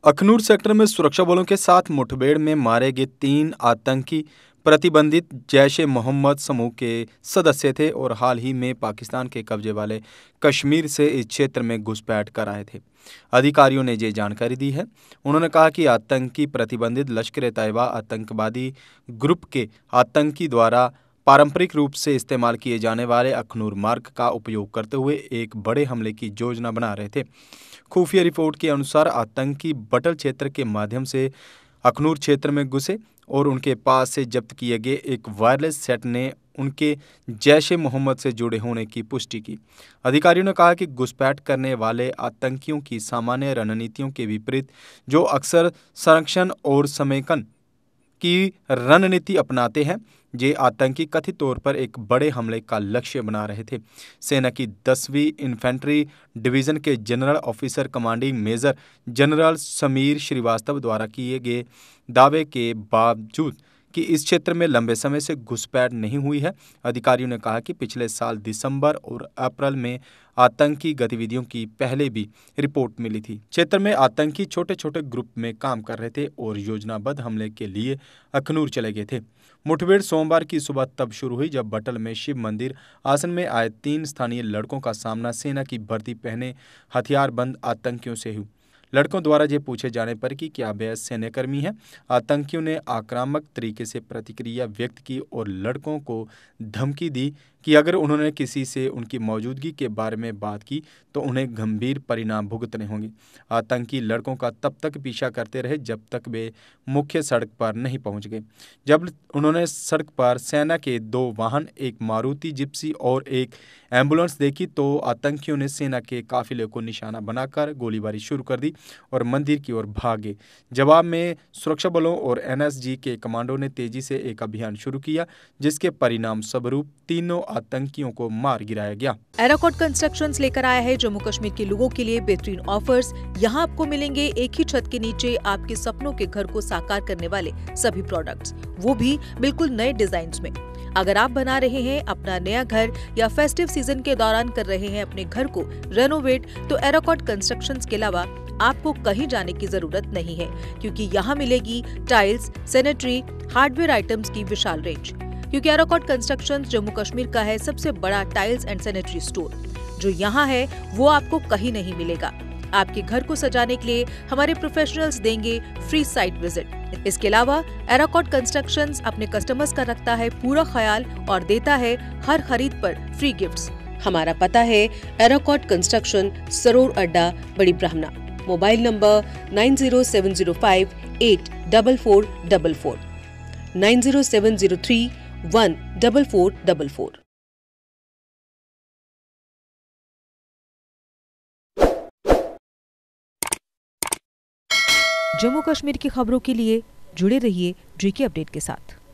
Akhnoor sector में सुरक्षा बलों के साथ मुठभेड़ में मारे गए 3 आतंकी प्रतिबंधित जैश-ए-मोहम्मद समूह के सदस्य थे और हाल ही में पाकिस्तान के कब्जे वाले कश्मीर से इस क्षेत्र में घुसपैठ कर आए थे। अधिकारियों ने ये जानकारी दी है। उन्होंने कहा कि आतंकी प्रतिबंधित लश्कर-ए-तैयबा आतंकवादी ग्रुप के आतंकी द्वारा पारंपरिक रूप से इस्तेमाल किए जाने वाले अखनूर मार्ग का उपयोग करते हुए एक बड़े हमले की योजना बना रहे थे। खुफिया रिपोर्ट के अनुसार आतंकी बटल क्षेत्र के माध्यम से अखनूर क्षेत्र में घुसे और उनके पास से जब्त किए गए एक वायरलेस सेट ने उनके जैश-ए-मोहम्मद से जुड़े होने की पुष्टि की। अधिकारियों ने कहा कि घुसपैठ करने वाले आतंकियों की सामान्य रणनीतियों के विपरीत, जो अक्सर संरक्षण और समेकन की रणनीति अपनाते हैं, ये आतंकी कथित तौर पर एक बड़े हमले का लक्ष्य बना रहे थे। सेना की 10वीं इन्फेंट्री डिवीजन के general officer commanding major general Samir Shrivastava द्वारा किए गए दावे के बावजूद कि इस क्षेत्र में लंबे समय से घुसपैठ नहीं हुई है, अधिकारियों ने कहा कि पिछले साल दिसंबर और अप्रैल में आतंकी गतिविधियों की पहले भी रिपोर्ट मिली थी। क्षेत्र में आतंकी छोटे छोटे ग्रुप में काम कर रहे थे और योजनाबद्ध हमले के लिए अखनूर चले गए थे। मुठभेड़ सोमवार की सुबह तब शुरू हुई जब बटल में शिव मंदिर आसन में आए 3 स्थानीय लड़कों का सामना सेना की वर्दी पहने हथियारबंद आतंकियों से हुआ। लड़कों द्वारा ये पूछे जाने पर कि क्या वे सैन्यकर्मी हैं, आतंकियों ने आक्रामक तरीके से प्रतिक्रिया व्यक्त की और लड़कों को धमकी दी कि अगर उन्होंने किसी से उनकी मौजूदगी के बारे में बात की तो उन्हें गंभीर परिणाम भुगतने होंगे। आतंकी लड़कों का तब तक पीछा करते रहे जब तक वे मुख्य सड़क पर नहीं पहुंच गए। जब उन्होंने सड़क पर सेना के 2 वाहन, एक मारुति जिप्सी और एक एम्बुलेंस देखी तो आतंकियों ने सेना के काफिले को निशाना बनाकर गोलीबारी शुरू कर दी और मंदिर की ओर भागे। जवाब में सुरक्षा बलों और एनएसजी के कमांडो ने तेजी से एक अभियान शुरू किया, जिसके परिणाम स्वरूप तीनों आतंकियों को मार गिराया गया। एराकॉट कंस्ट्रक्शंस लेकर आया है जम्मू कश्मीर के लोगों के लिए बेहतरीन ऑफर्स। यहाँ आपको मिलेंगे एक ही छत के नीचे आपके सपनों के घर को साकार करने वाले सभी प्रोडक्ट्स, वो भी बिल्कुल नए डिजाइन में। अगर आप बना रहे हैं अपना नया घर या फेस्टिव सीजन के दौरान कर रहे हैं अपने घर को रेनोवेट, तो एराकॉट कंस्ट्रक्शंस के अलावा आपको कहीं जाने की जरूरत नहीं है, क्योंकि यहाँ मिलेगी टाइल्स, सैनिटरी, हार्डवेयर आइटम्स की विशाल रेंज। क्योंकि एराकॉट कंस्ट्रक्शंस जम्मू कश्मीर का है सबसे बड़ा टाइल्स एंड सैनिटरी स्टोर। जो यहाँ है वो आपको कहीं नहीं मिलेगा। आपके घर को सजाने के लिए हमारे प्रोफेशनल्स देंगे फ्री साइट विजिट। इसके अलावा एराकॉट कंस्ट्रक्शंस अपने कस्टमर्स का रखता है पूरा ख्याल और देता है हर खरीद पर फ्री गिफ्ट्स। हमारा पता है एराकॉट कंस्ट्रक्शन, सरोर अड्डा, बड़ी ब्राह्मणा। Mobile number 9070584444, 9070314444। जम्मू कश्मीर की खबरों के लिए जुड़े रहिए जीके अपडेट के साथ।